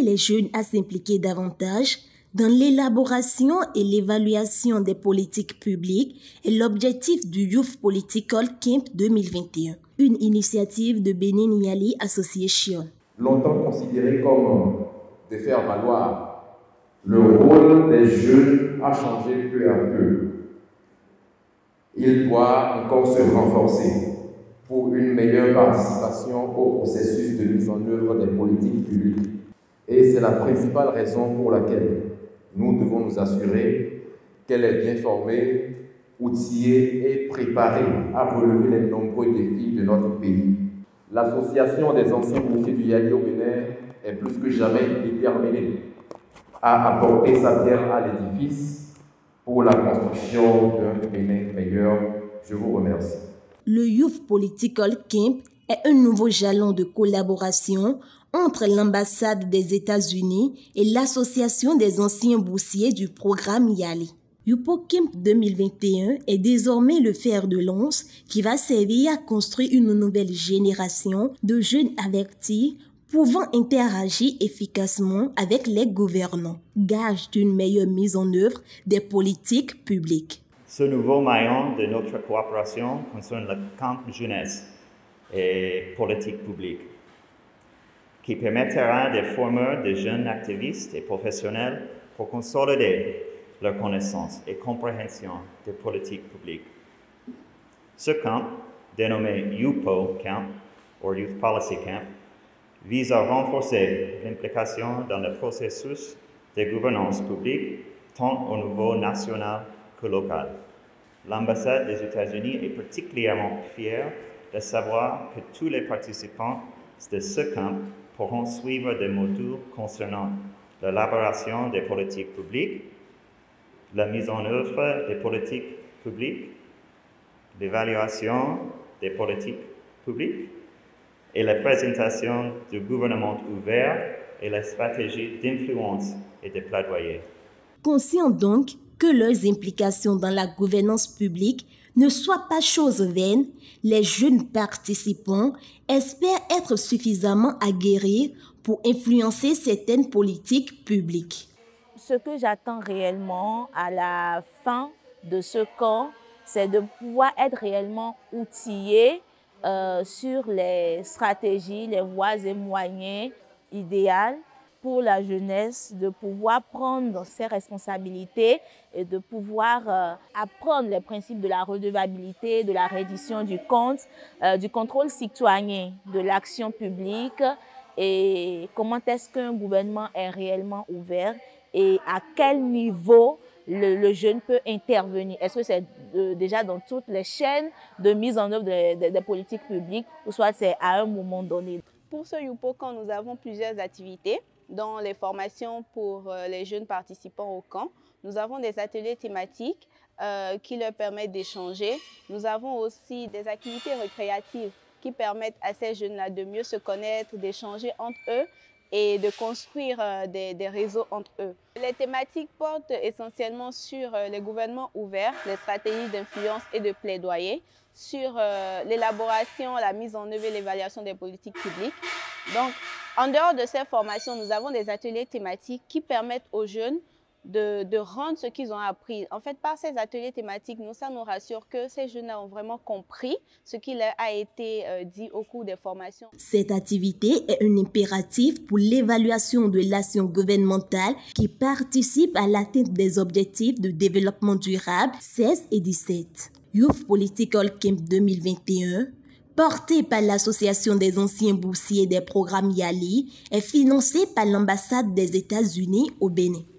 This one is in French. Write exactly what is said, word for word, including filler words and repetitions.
inciter les jeunes à s'impliquer davantage dans l'élaboration et l'évaluation des politiques publiques est l'objectif du Youth Political Camp deux mille vingt et un, une initiative de Benin Yali Association. Longtemps considéré comme de faire valoir, le rôle des jeunes a changé peu à peu. Il doit encore se renforcer pour une meilleure participation au processus de mise en œuvre des politiques publiques. Et c'est la principale raison pour laquelle nous devons nous assurer qu'elle est bien formée, outillée et préparée à relever les nombreux défis de notre pays. L'association des anciens boursiers du Yali au Bénin est plus que jamais déterminée à apporter sa pierre à l'édifice pour la construction d'un Bénin meilleur. Je vous remercie. Le Youth Political Camp est un nouveau jalon de collaboration entre l'ambassade des États-Unis et l'association des anciens boursiers du programme Yali. YouPoCamp deux mille vingt et un est désormais le fer de lance qui va servir à construire une nouvelle génération de jeunes avertis pouvant interagir efficacement avec les gouvernants, gage d'une meilleure mise en œuvre des politiques publiques. Ce nouveau maillon de notre coopération concerne le camp jeunesse et politique publique, qui permettra de former de jeunes activistes et professionnels pour consolider leur connaissance et compréhension des politiques publiques. Ce camp, dénommé YouPoCamp, ou Youth Policy Camp, vise à renforcer l'implication dans le processus de gouvernance publique, tant au niveau national que local. L'ambassade des États-Unis est particulièrement fière de savoir que tous les participants de ce camp pourront suivre des modules concernant l'élaboration des politiques publiques, la mise en œuvre des politiques publiques, l'évaluation des politiques publiques et la présentation du gouvernement ouvert et la stratégie d'influence et de plaidoyer. Conscients donc que leurs implications dans la gouvernance publique ne soient pas chose vaine, les jeunes participants espèrent être suffisamment aguerris pour influencer certaines politiques publiques. Ce que j'attends réellement à la fin de ce camp, c'est de pouvoir être réellement outillé euh, sur les stratégies, les voies et moyens idéaux pour la jeunesse, de pouvoir prendre ses responsabilités et de pouvoir euh, apprendre les principes de la redevabilité, de la reddition du compte, euh, du contrôle citoyen, de l'action publique et comment est-ce qu'un gouvernement est réellement ouvert et à quel niveau le, le jeune peut intervenir. Est-ce que c'est de, déjà dans toutes les chaînes de mise en œuvre des de, de politiques publiques ou soit c'est à un moment donné? Pour ce YouPoCamp, nous avons plusieurs activités, dont les formations pour les jeunes participants au camp. Nous avons des ateliers thématiques euh, qui leur permettent d'échanger. Nous avons aussi des activités récréatives qui permettent à ces jeunes-là de mieux se connaître, d'échanger entre eux et de construire euh, des, des réseaux entre eux. Les thématiques portent essentiellement sur euh, les gouvernements ouverts, les stratégies d'influence et de plaidoyer, sur euh, l'élaboration, la mise en œuvre et l'évaluation des politiques publiques. Donc, en dehors de ces formations, nous avons des ateliers thématiques qui permettent aux jeunes de, de rendre ce qu'ils ont appris. En fait, par ces ateliers thématiques, nous, ça nous rassure que ces jeunes ont vraiment compris ce qui leur a été euh, dit au cours des formations. Cette activité est un impératif pour l'évaluation de l'action gouvernementale qui participe à l'atteinte des objectifs de développement durable seize et dix-sept. Youth Political Camp deux mille vingt et un, porté par l'Association des anciens boursiers des programmes Yali, est financé par l'ambassade des États-Unis au Bénin.